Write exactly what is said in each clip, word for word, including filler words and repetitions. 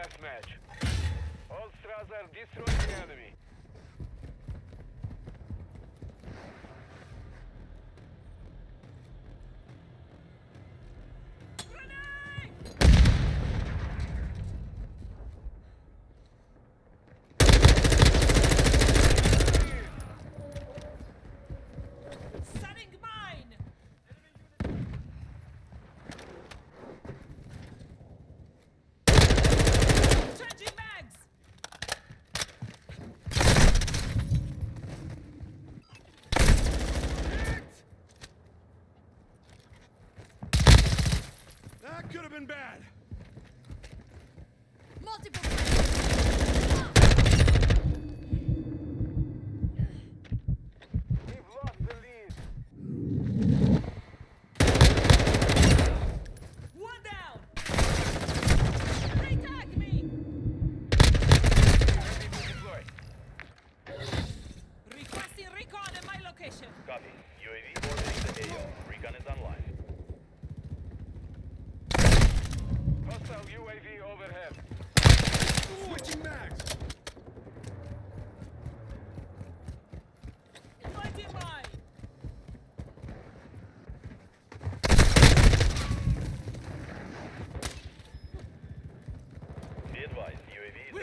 deathmatch. All Strasser destroy the enemy. That could have been bad. Multiple. We've lost the lead. One down. They tagged me. Ready to deploy. Requesting recon in my location. Copy. U A V orbiting the A O. Recon is online. Hostile U A V overhead. Switching mags. Lighting mine. Be advised, U A V is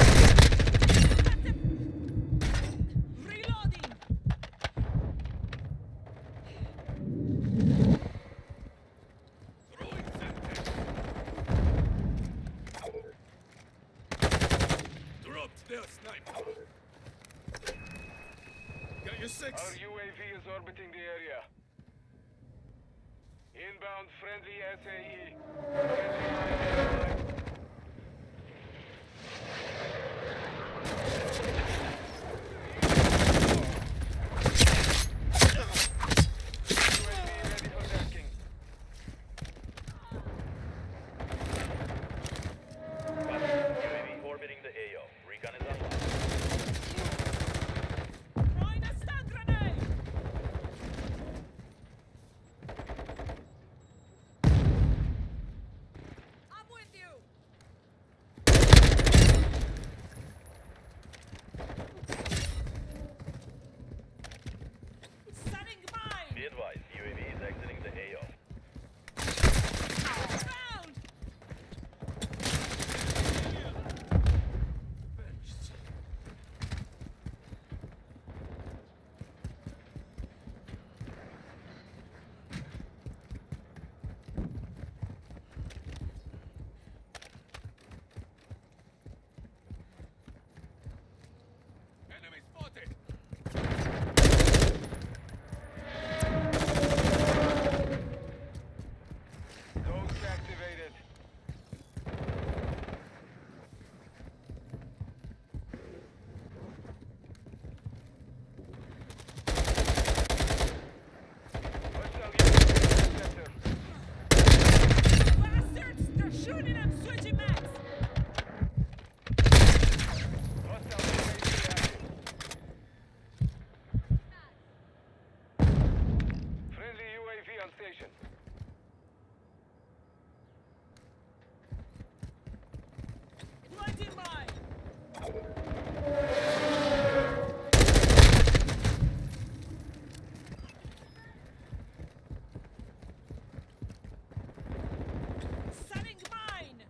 Reloading. Dropped their sniper. Got your six. Our U A V is orbiting the area. Inbound friendly S A E. Friendly U A V ready for tasking. Copy. U A V orbiting the A O. Recon is online. Throwing a stun grenade. I'm with you. Setting mine. Be advised, U A V is exiting the A O. Found. Enemy spotted. Dogs activated. Hostile U A V sector. Bastards! They're shooting and switching mags. Hostile U A V active. Friendly U A V on station. Lighting mine. Setting mine.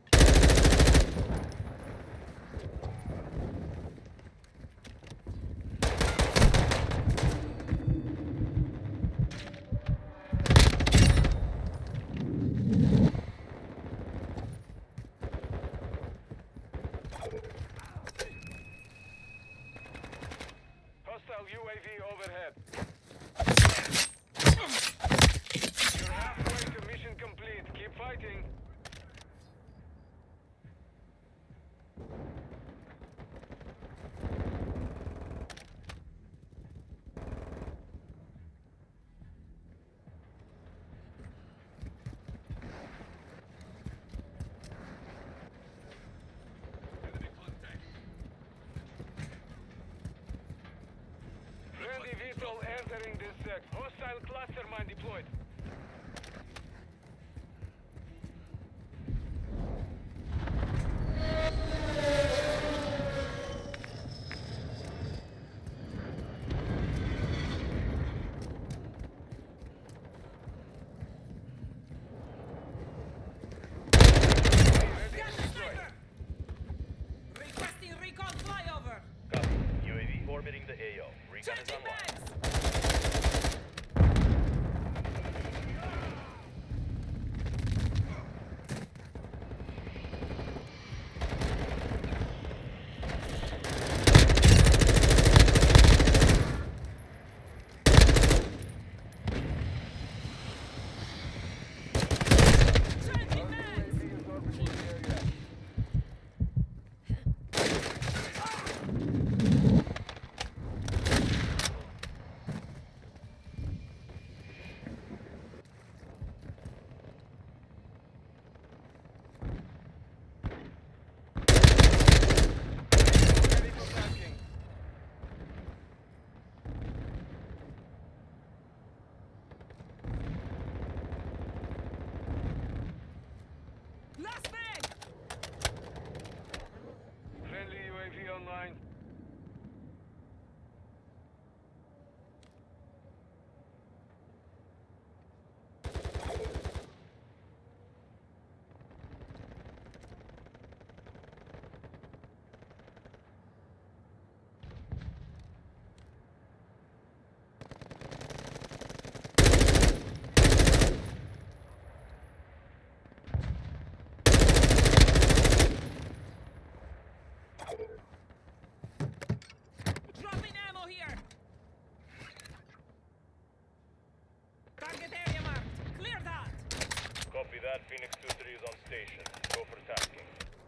Hostile U A V overhead. You're halfway to mission complete. Keep fighting. Enemy contact. Friendly V TOL entering this sect. Hostile cluster mine deployed. Copy that. Phoenix two three is on station. Go for tasking.